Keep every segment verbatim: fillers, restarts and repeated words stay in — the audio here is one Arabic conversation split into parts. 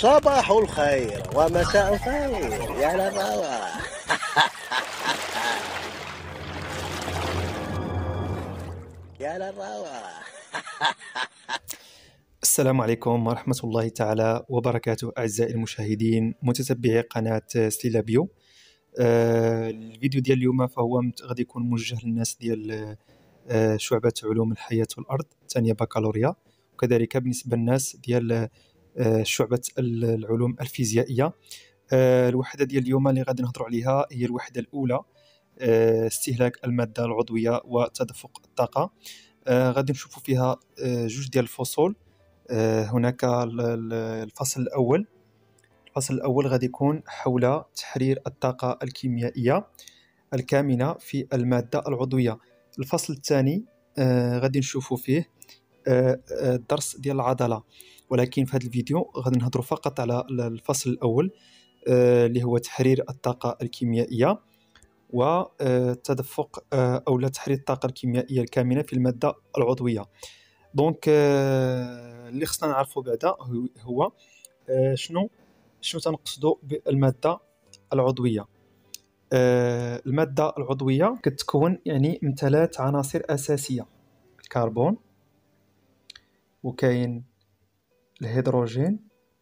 صباح الخير ومساء الخير يا للروعة. يا للروعة. السلام عليكم ورحمة الله تعالى وبركاته. أعزائي المشاهدين متتبعي قناة سليلابيو. آه الفيديو ديال اليوم فهو غادي يكون موجه للناس ديال آه شعبة علوم الحياة والأرض ثانية بكالوريا، وكذلك بالنسبة للناس ديال آه شعبة العلوم الفيزيائية. آه الوحدة ديال اليوم اللي غادي نهضروا عليها هي الوحدة الأولى، آه استهلاك المادة العضوية وتدفق الطاقة. آه غادي نشوفوا فيها آه جوج ديال الفصول. آه هناك الفصل الأول الفصل الأول غادي يكون حول تحرير الطاقة الكيميائية الكامنة في المادة العضوية. الفصل الثاني آه غادي نشوفوا فيه آه الدرس ديال العضلة، ولكن في هذا الفيديو غادي نهضروا فقط على الفصل الأول آه اللي هو تحرير الطاقة الكيميائية وتدفق آه أو لا تحرير الطاقة الكيميائية الكامنة في المادة العضوية. دونك آه اللي خصنا نعرفوا بعدا هو آه شنو شنو تنقصدوا بالمادة العضوية. آه المادة العضوية كتكون يعني من ثلاث عناصر أساسية: الكربون، وكاين الهيدروجين،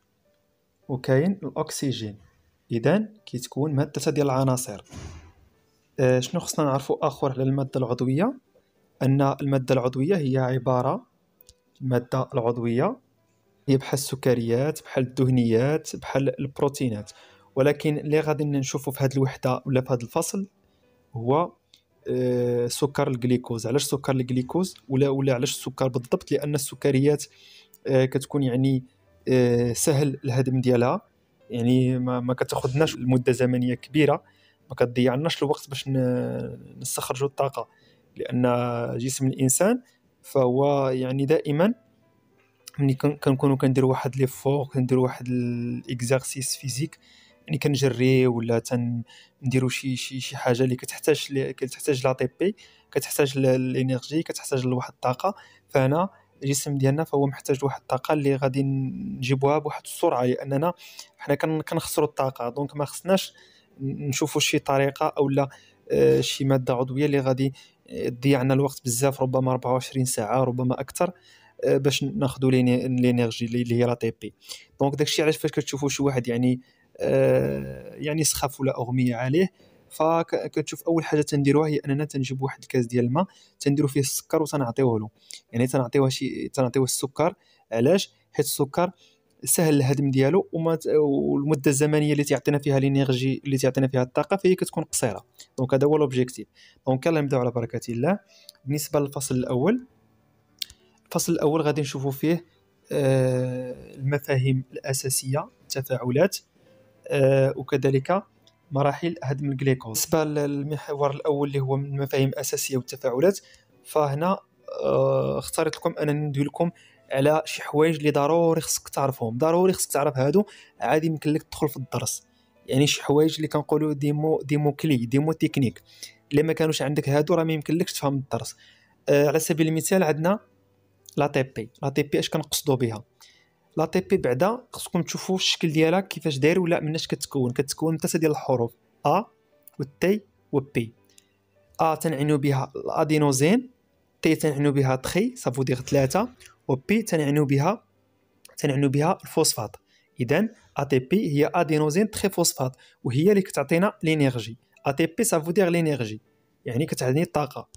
وكاين الأكسجين. إذن كيتكون مادة ديال العناصر. آه شنو خصنا نعرفوا آخر على المادة العضوية؟ أن المادة العضوية هي عبارة المادة العضوية هي بحال السكريات، بحال الدهنيات، بحال البروتينات. ولكن اللي غادي نشوفوا في هذه الوحده ولا في هذا الفصل هو آه سكر الجليكوز. علاش سكر الجليكوز ولا ولا علاش السكر بالضبط؟ لان السكريات آه كتكون يعني آه سهل الهضم ديالها، يعني ما, ما كتاخذناش المده زمنيه كبيره، ما كتضيعناش الوقت باش نستخرجوا الطاقه، لان جسم الانسان فهو يعني دائما ملي كنكونوا كنديروا واحد لي فور، كنديروا واحد الاكزرسيس فيزيك، يعني كنجري ولا تنديروا شي شي شي حاجه اللي كتحتاج لي كتحتاج لا تي بي، كتحتاج الانرجي، كتحتاج لواحد الطاقه. فانا الجسم ديالنا فهو محتاج لواحد الطاقه اللي غادي نجيبوها بواحد السرعه، لاننا حنا كنخسروا الطاقه. دونك ما خصناش نشوفوا شي طريقه او لا آه شي ماده عضويه اللي غادي تضيع لنا الوقت بزاف، ربما أربعة وعشرين ساعه ربما اكثر، باش ناخذوا لينيرجي اللي هي لا تي بي. دونك داكشي علاش فاش كتشوفوا شي واحد يعني آه يعني سخاف ولا اغميه عليه، فكتشوف اول حاجه تنديروها هي اننا تنجيب واحد الكاس ديال الماء، تنديروا فيه السكر وتنعطيوه له. يعني تنعطيوه شي تنعطيوه السكر. علاش؟ حيت السكر سهل الهضم ديالو، وما والمده الزمنيه اللي تعطينا فيها الانرجي اللي تعطينا فيها الطاقه فهي كتكون قصيره. دونك هذا هو لوبجيكتيف. دونك يلا نبداو على بركه الله. بالنسبه للفصل الاول، الفصل الأول غادي نشوفوا فيه آه المفاهيم الأساسية، التفاعلات، آه وكذلك مراحل هضم الجليكوز. بالنسبة للمحور الأول اللي هو من المفاهيم الأساسية والتفاعلات، فهنا آه اختاريت لكم أنني ندوي لكم على شي حوايج اللي ضروري خصك تعرفهم. ضروري خصك تعرف هادو، عادي يمكن لك تدخل في الدرس. يعني شي حوايج اللي كنقولوا ديمو ديمو كلي ديمو تكنيك، اللي ما كانوش عندك هادو راه ما يمكن لكش تفهم الدرس. آه على سبيل المثال عندنا لا تي بي. لا تي بي اش كنقصدوا بها؟ لا تي بي بعدا خصكم تشوفوا الشكل ديالها كيفاش داير ولا مناش كتكون. كتكون من ثلاثه ديال الحروف ا والتي وبي. ا تنعنيو بها الادينوزين، تي تنعنيو بها تري صافو دير ثلاثه، وبي تنعنيو بها تنعنيو بها الفوسفات. اذا ا تي بي هي ادينوزين تري فوسفات، وهي اللي كتعطينا لينيرجي. ا تي بي صافو دير لينيرجي، يعني كتعطيني الطاقه.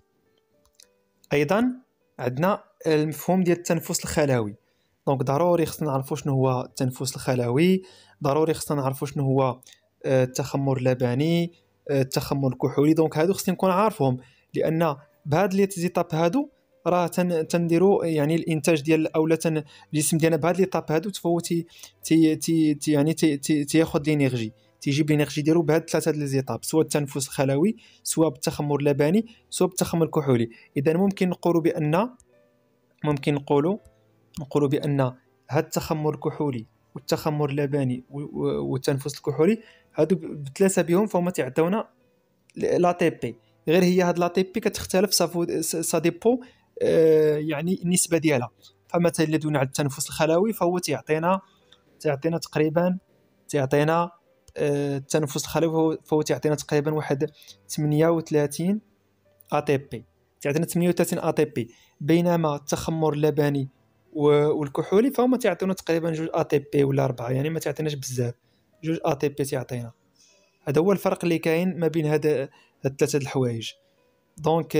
ايضا عندنا المفهوم ديال التنفس الخلوي. دونك ضروري خصنا نعرفوا شنو هو التنفس الخلوي. ضروري خصنا نعرفوا شنو هو التخمر اللبني، التخمر الكحولي. دونك هادو خصني نكون عارفهم، لان بهاد لي زيتاب هادو راه تنديروا يعني الانتاج ديال اولا تن الجسم ديالنا بهاد لي طاب هادو تفوتي تي تي تي يعني تي تي تياخذ لينيرجي، تيجيب لينيرجي ديالو بهاد ثلاثه ديال ليزيطاب، سواء التنفس الخلوي، سواء بالتخمر اللبني، سواء بالتخمر الكحولي. اذا ممكن نقولوا بان ممكن نقولوا نقولوا بان هاد التخمر الكحولي والتخمر اللبني والتنفس الكحولي هادو بثلاثه بهم فهما تيعطيونا لا تي بي. غير هي هاد لا تي بي كتختلف صافو سا ديبو آه يعني النسبه ديالها. فمثلا الا دوينا على التنفس الخلوي فهو تيعطينا تعطينا تقريبا تعطينا آه التنفس الخلوي فهو تعطينا تقريبا واحد ثمانية وثلاثين اي تي بي، تعطينا ثمانية وثلاثين اي تي بي، بينما التخمر اللبني والكحولي فهما تعطينا تقريبا جوج اي تي بي ولا أربعة، يعني ما تعطيناش بزاف، جوج اي تي بي تعطينا. هذا هو الفرق اللي كاين ما بين هاد هاد الثلاثه الحوايج. دونك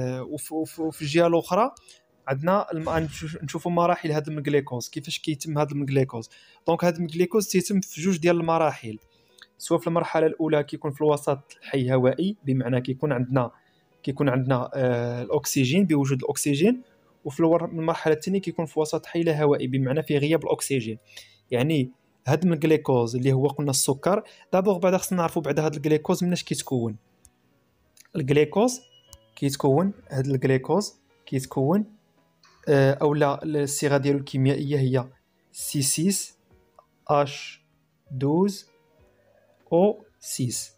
وفي الجهه الاخرى عندنا نشوفوا مراحل هذا الجليكوز، كيفاش كيتم هذا الجليكوز. دونك هذا الجليكوز تيتم في جوج ديال المراحل، سواء في المرحله الاولى كيكون في الوسط الحي هوائي، بمعنى كيكون عندنا كيكون عندنا آه الاكسجين بوجود الاكسجين، وفي المرحله الثانيه كيكون في وسط حي لا هوائي، بمعنى في غياب الاكسجين. يعني هذا الجليكوز اللي هو قلنا السكر، دابور بعدا خصنا نعرفوا بعدا هذا الجليكوز مناش كيتكون. الجليكوز كيتكون هذا الجليكوز كيتكون آه اولا الصيغه ديالو الكيميائيه هي سي ستة اش اثنا عشر او ستة،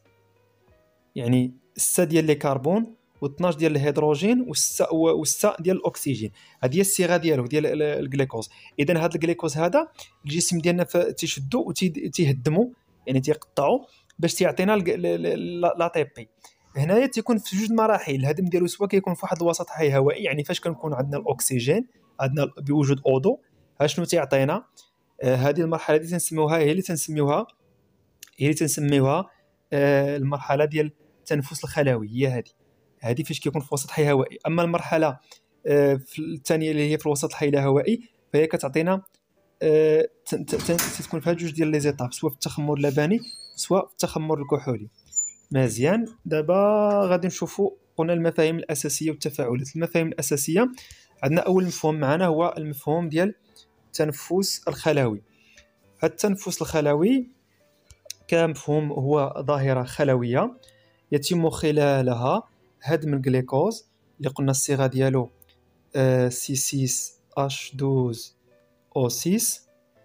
يعني ستة ديال لي كربون و12 ديال الهيدروجين والستة والستة ديال الاكسجين. هذه هي الصيغه ديالو ديال الجليكوز. اذا هذا الجليكوز هذا الجسم ديالنا تيشدو وتيهدمو، يعني تيقطعو باش تيعطينا لا تي بي. هنايا تيكون في جوج مراحل الهدم ديالو، سواء كيكون في واحد الوسط حي هوائي، يعني فاش كنكون عندنا الاكسجين عندنا بوجود اوضو، ها شنو تيعطينا آه هذه المرحله دي تنسميوها هي اللي تنسميوها هي اللي تنسميوها آه المرحله ديال التنفس الخلوي. هي هذه هذه فاش كيكون في وسط حي هوائي. اما المرحله آه الثانيه اللي هي في الوسط الحي الهوائي فهي كتعطينا آه تكون فيها جوج ديال لي زيتاب، سواء في التخمر اللبني سواء في التخمر الكحولي. مزيان، دابا غادي نشوفوا قلنا المفاهيم الاساسيه والتفاعلات. المفاهيم الاساسيه عندنا اول مفهوم معنا هو المفهوم ديال التنفس الخلوي. هذا التنفس الخلوي كمفهوم هو ظاهره خلويه يتم خلالها هدم الجليكوز اللي قلنا الصيغه ديالو سي ستة اش اثنا عشر او ستة،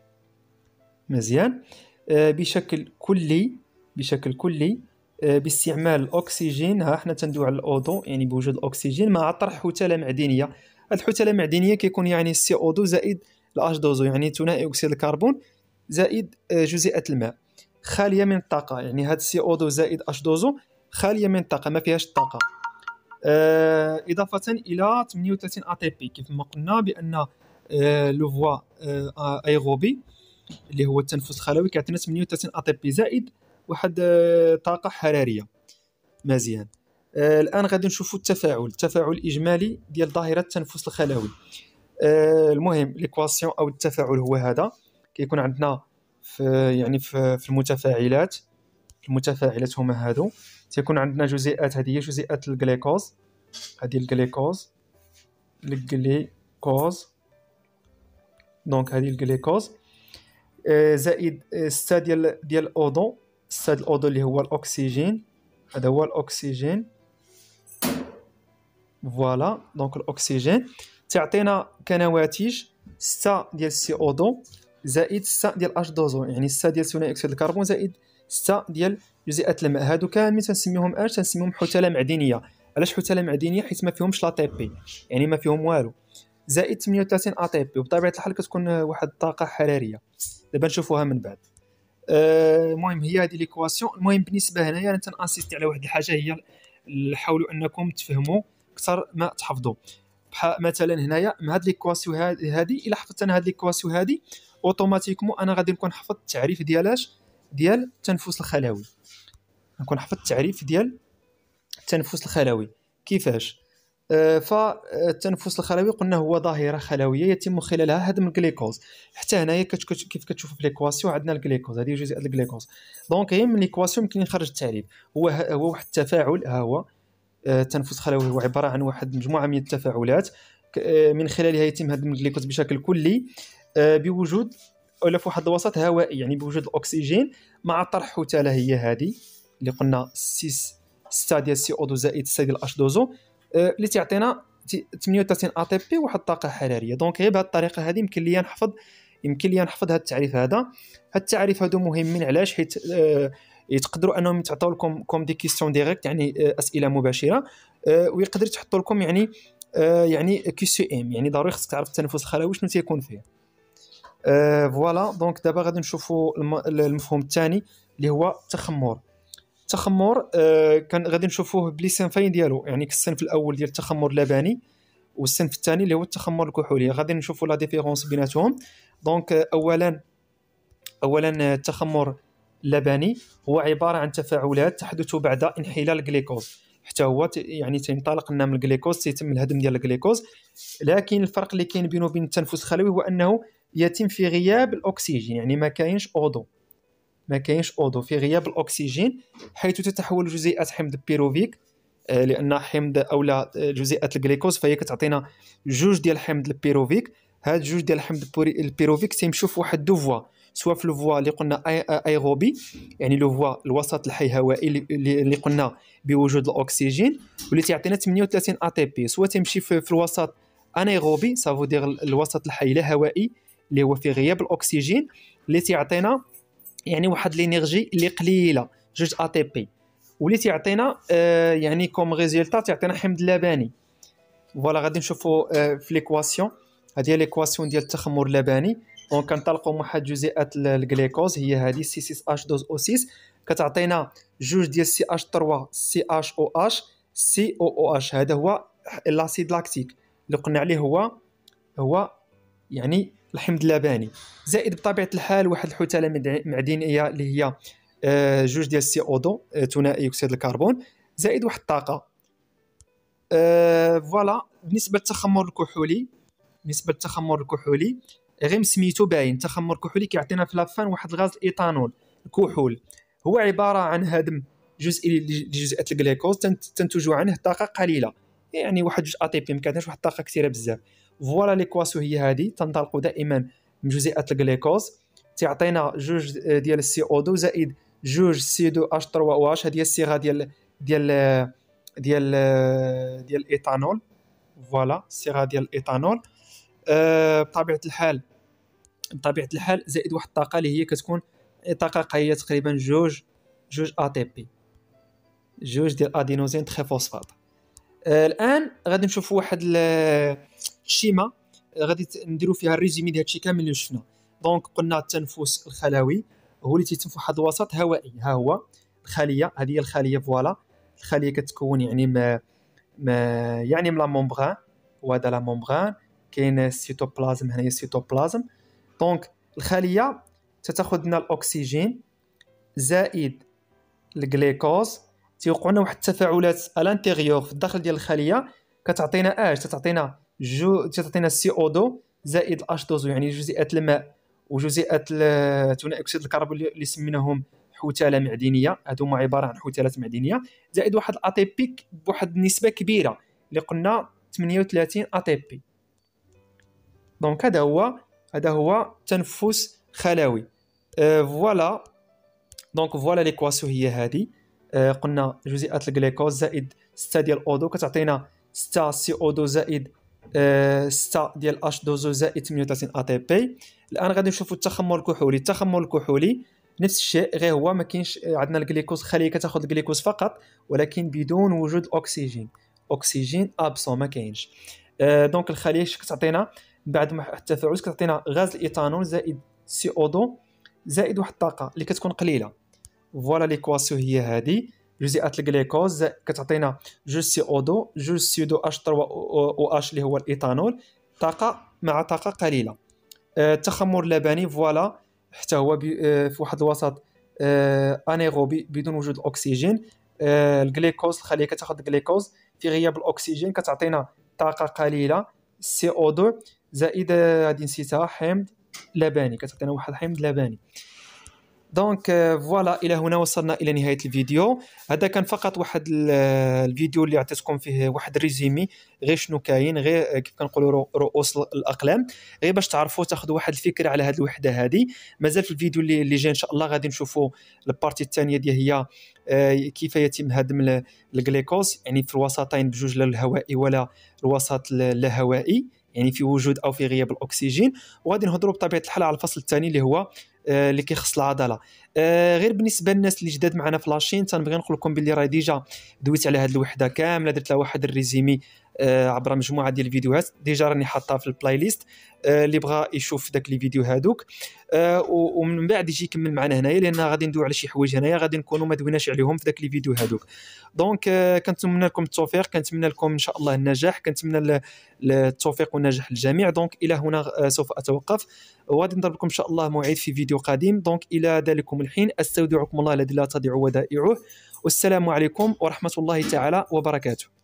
مزيان، بشكل كلي بشكل كلي باستعمال الاكسجين. ها حنا تندوي على الاوضو، يعني بوجود الاكسجين مع طرح حتله معدنيه. هاد الحتله المعدنيه كيكون يعني سي او اثنين زائد الاش دوزو، يعني ثنائي اكسيد الكربون زائد جزيئات الماء، خاليه من الطاقه. يعني هاد سي او اثنين زائد اش دوزو خاليه من الطاقه، ما فيهاش الطاقه. آه اضافه الى ثمانية وثلاثين اي تي بي، كيف ما قلنا بان آه لو فوا آه ايروبي اللي هو التنفس الخلوي كيعطينا ثمانية وثلاثين اي تي بي زائد واحد آه طاقه حراريه. مزيان، آه الان غادي نشوفوا التفاعل التفاعل الاجمالي ديال ظاهره التنفس الخلوي. آه المهم ليكواسيون او التفاعل هو هذا، كيكون عندنا في يعني في, في المتفاعلات المتفاعلات هما هادو، تيكون عندنا جزيئات، هذه هي جزيئات الجليكوز، هذه الجليكوز الجليكوز دونك هذه الجليكوز آه زائد ستة ديال ديال الاوضو، ستة ديال الاوضو اللي هو الاكسجين، هذا هو الاكسجين. فوالا، دونك الاكسجين تعطينا كنواتج ستة ديال سي او اثنين زائد ستة ديال اش دوزو، يعني ستة ديال ثاني اكسيد الكربون زائد ستة ديال جزيئات الماء. هادو كاملين تنسميوهم اش تنسميوهم حتله معدنيه. علاش حتله معدنيه؟ حيت ما فيهمش لا تي بي، يعني ما فيهم والو، زائد ثمانية وثلاثين اي تي بي، وبطبيعه الحال كتكون واحد الطاقه حراريه. دابا نشوفوها من بعد. المهم أه هي هذه ليكواسيون. المهم بالنسبه هنايا انا تنانسيستي على واحد الحاجه، هي حاولوا انكم تفهموا اكثر ما تحفظوا. مثلا هنايا مع هاد ليكواسيون هذه، الا حفظت انا هاد ليكواسيون هذه اوتوماتيكمون انا غادي نكون حفظت التعريف ديالاش ديال التنفس الخلوي، نكون حفظت التعريف ديال التنفس الخلوي. كيفاش؟ آه فالتنفس الخلوي قلنا هو ظاهره خلويه يتم خلالها هدم الجليكوز. حتى هنايا كيف كتشوفوا في ليكواسيون عندنا الجليكوز، هذه جزيئات الجليكوز. دونك غير من ليكواسيون يمكن نخرج التعريف. هو هو واحد التفاعل، ها هو التنفس الخلوي هو عباره عن واحد مجموعه من التفاعلات من خلالها يتم هدم الجليكوز بشكل كلي بوجود ولا في واحد الوسط هوائي، يعني بوجود الاكسجين مع طرح حتله هي هذه اللي قلنا ستة ديال سي او اثنين زائد ستة ديال اش دوزو اللي تعطينا ثمانية وثلاثين اي تي بي واحد الطاقه حراريه. دونك غير بهذه الطريقه هذه يمكن لي نحفظ يمكن لي نحفظ هذا التعريف هذا. هاد التعريف هادو مهمين علاش؟ حيت يتقدروا انهم يتعطوا لكم كوم دي كيسيون ديريكت، يعني اسئله مباشره، ويقدر يحطوا لكم يعني يعني كي سي ام، يعني ضروري خصك تعرف التنفس الخلوي شنو تيكون فيه. أه فوالا. دونك دابا غادي نشوفوا المفهوم الثاني اللي هو التخمر. التخمر أه كان غادي نشوفوه بلي صنفين ديالو، يعني الصنف الاول ديال التخمر اللبني والصنف الثاني اللي هو التخمر الكحولي. غادي نشوفوا لا ديفيرونس بيناتهم. دونك اولا اولا التخمر اللبني هو عباره عن تفاعلات تحدث بعد انحلال الجليكوز، حتى هو يعني تنطلق لنا من الجليكوز، تيتم الهدم ديال الجليكوز. لكن الفرق اللي كاين بينه وبين التنفس الخلوي هو انه يتم في غياب الاكسجين، يعني ما كاينش اوضو ما كاينش اوضو في غياب الاكسجين، حيث تتحول جزيئات حمض بيروفيك، لان حمض اولا جزيئات الجليكوز فهي كتعطينا جوج ديال حمض البيروفيك. هاد جوج ديال الحمض البيروفيك تيمشيو في واحد دو فوا، سواء في الفوا اللي قلنا ايروبي يعني لو فوا الوسط الحي هوائي اللي قلنا بوجود الاكسجين واللي تيعطينا ثمانية وثلاثين اي تي بي، سواء تمشي في, في الوسط انيروبي سافو دير الوسط الحي لا هوائي اللي هو في غياب الاكسجين اللي تيعطينا يعني واحد الانرجي اللي قليله جوج اي تي بي، واللي تيعطينا آه يعني كوم ريزولتا تيعطينا حمض لبني. فوالا غادي نشوفوا آه في ليكواسيون، هذه هي ليكواسيون ديال التخمر اللبني. دونك كنطلقوا من واحد جزيئات الجليكوز هي هذه سي ستة اش اثنين او ستة كتعطينا جوج ديال سي اش ثلاثة سي اش او اش سي او او اش. هذا هو الاسيد لاكتيك اللي قلنا عليه هو هو يعني الحمض اللبني، زائد بطبيعه الحال واحد الحثاله معدنيه اللي هي آه جوج ديال سي او اثنين ثنائي اكسيد الكربون، زائد واحد الطاقه. آه فوالا. بالنسبه للتخمر الكحولي بالنسبه للتخمر الكحولي غير سميتو باين، التخمر الكحولي كيعطينا في لافان واحد الغاز الايثانول الكحول، هو عباره عن هدم جزئي لجزيئات الجليكوز تنتج عنه طاقه قليله، يعني واحد جوج اي تي بي، ما كانش واحد الطاقه كثيره بزاف. فوالا ليكواسيون هي هذه، تنطلقوا دائما من جزيئات الجليكوز تعطينا جوج ديال السي او اثنين زائد جوج سي اثنين اش ثلاثة او اش، هذه هي الصيغه ديال ديال ديال ديال الايثانول. فوالا الصيغه ديال الايثانول أه بطبيعه الحال بطبيعه الحال زائد واحد الطاقه اللي هي كتكون طاقه قليله تقريبا جوج جوج اي تي بي، جوج ديال ادينوزين تريفوسفات. أه الان غادي نشوفوا واحد الشيما غادي نديروا فيها الريزومي ديال هادشي كامل اللي شفنا. دونك قلنا التنفس الخلوي هو اللي تيتم في واحد الوسط هوائي، ها هو الخليه، هذه هي الخليه. فوالا الخليه كتكون يعني ما, ما يعني من لا ممبران، وهذا لا ممبران كاين السيتوبلازم، هنايا السيتوبلازم. دونك الخليه تتاخذ لنا الاكسجين زائد الجليكوز، تيوقع لنا واحد التفاعلات الانتيريور في الداخل ديال الخليه كتعطينا اش تتعطينا جو تتعطينا سي او اثنين زائد اش اثنين، يعني جزيئات الماء وجزيئات ثاني اكسيد الكربون اللي سميناهم حثاله معدنيه، هادو عباره عن حثالات معدنيه، زائد واحد الاي تي بي بواحد النسبه كبيره اللي قلنا ثمانية وثلاثين اي تي بي. دونك هذا هو هذا هو تنفس خلوي. أه فوالا. دونك فوالا ليكواسيون هي هذه. أه قلنا جزيئات الجليكوز زائد ستة ديال اودو كتعطينا ستة سي او اثنين زائد أه ستة ديال اش اثنين زائد ثمانية وثلاثين اي تي بي. الان غادي نشوفوا التخمر الكحولي. التخمر الكحولي نفس الشيء، غير هو ما كاينش عندنا الجليكوز، خليه كتاخذ الجليكوز فقط ولكن بدون وجود الاكسجين، اكسجين ابسون ما كاينش. أه دونك الخليه كتعطينا بعد التفاعل كتعطينا غاز الايثانول زائد سي او اثنين زائد واحد الطاقه اللي كتكون قليله. فوالا ليكواسيون هي هذه. جزيئات الجليكوز كتعطينا جوج سي او اثنين جوج سي اثنين اش ثلاثة او اش اللي هو الايثانول، طاقه مع طاقه قليله. التخمر اللبني فوالا حتى هو في واحد الوسط انيروبي بدون وجود الاكسجين. الجليكوز الخليه كتاخذ الجليكوز في غياب الاكسجين كتعطينا طاقه قليله سي او اثنين زائد هذه نسيتها حمض لبني، كتعطينا واحد حمض لبني. دونك فوالا الى هنا وصلنا الى نهايه الفيديو. هذا كان فقط واحد الفيديو اللي عطيتكم فيه واحد ريزومي غير شنو كاين، غير كيف كنقولوا رؤوس الاقلام، غير باش تعرفوا تاخذوا واحد الفكره على هذه الوحده هذه. مازال في الفيديو اللي, اللي جاي ان شاء الله غادي نشوفوا البارتي الثانيه ديال هي كيف يتم هدم الجليكوز، يعني في الوسطين بجوج، لا الهوائي ولا الوسط اللاهوائي، يعني في وجود او في غياب الاكسجين. وغادي نهضروا بطبيعه الحال على الفصل الثاني اللي هو آه اللي كيخص العضله. آه غير بالنسبه للناس اللي جداد معنا في لاشين، تنبغي نقول لكم باللي راه ديجا دويت على هذه الوحده كامله، درت لها واحد الريزيمي عبر مجموعه ديال الفيديوهات ديجا راني حاطها في البلاي ليست. اللي بغى يشوف داك لي فيديو هادوك ومن بعد يجي يكمل معنا هنايا، لان غادي ندوي على شي حوايج هنايا غادي نكونوا ما دويناش عليهم في داك لي فيديو هادوك. دونك كنتمنى لكم التوفيق، كنتمنى لكم ان شاء الله النجاح، كنتمنى التوفيق والنجاح للجميع. دونك الى هنا سوف اتوقف، وغادي نضرب لكم ان شاء الله موعد في فيديو قادم. دونك الى ذلكم الحين استودعكم الله الذي لا تضيع ودائعه، والسلام عليكم ورحمه الله تعالى وبركاته.